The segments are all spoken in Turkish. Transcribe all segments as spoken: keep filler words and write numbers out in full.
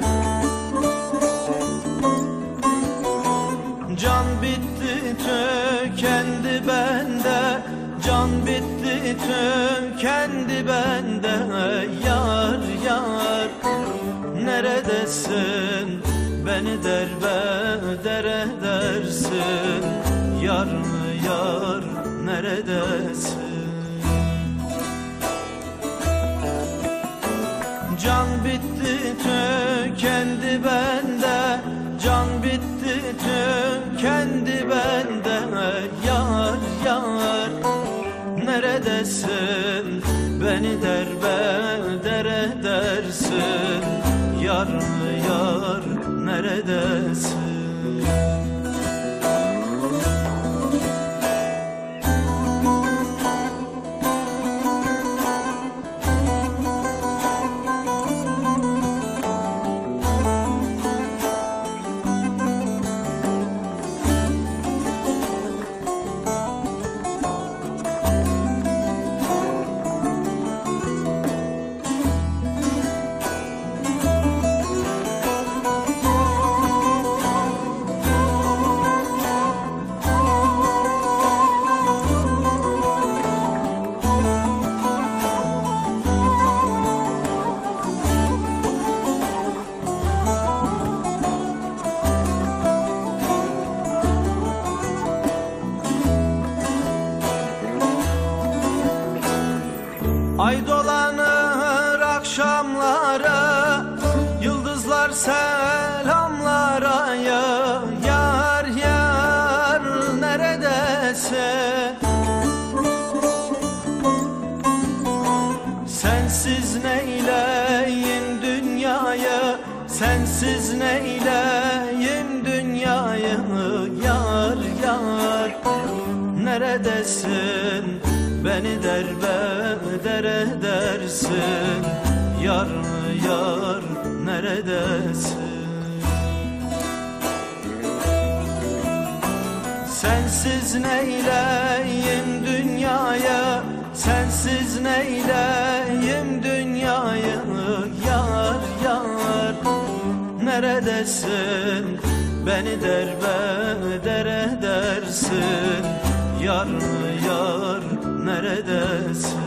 Can bitti tükendi bende, can bitti tükendi bende. Yar yar neredesin, beni derbeder edersin. Yar yar neredesin? Can bitti tükendi bende, can bitti tükendi bende. Yar yar neredesin, beni derbeder edersin. Yar yar neredesin? Ay dolanır akşamlara, yıldızlar selamlara. Ya yar yar neredesin? Sensiz neyleyim dünyayı, sensiz neyleyim dünyayı. Yar yar neredesin, beni derbeder edersin. Yar yar neredesin? Sensiz neyleyim dünyaya, sensiz neyleyim dünyayı. Yar yar neredesin, beni derbeder edersin. Yar yar neredesin?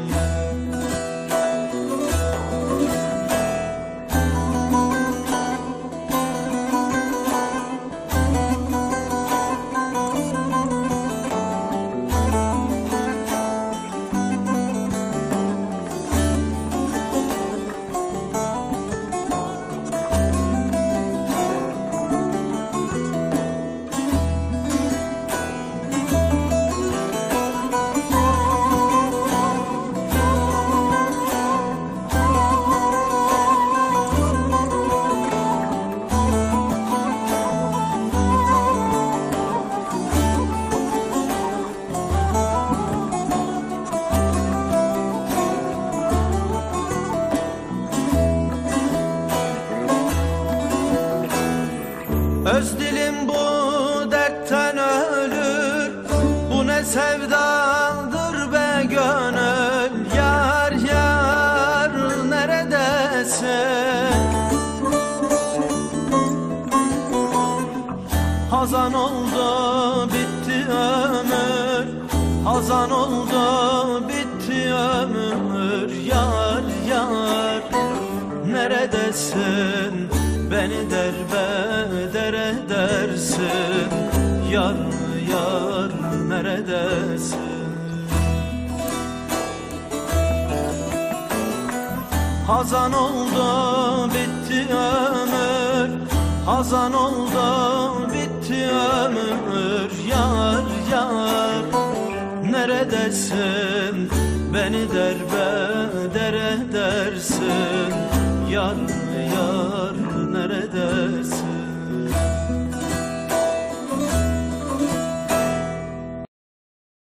Öz dilim bu dertten ölür, bu ne sevdadır be gönül. Yar yar neredesin? Hazan oldu bitti ömür, hazan oldu bitti ömür. Yar yar neredesin, beni derbeder edersin. Yar yar neredesin? Hazan oldu bitti ömür, hazan oldu bitti ömür. Yar yar neredesin, beni derbeder edersin. Yar yar neredesin?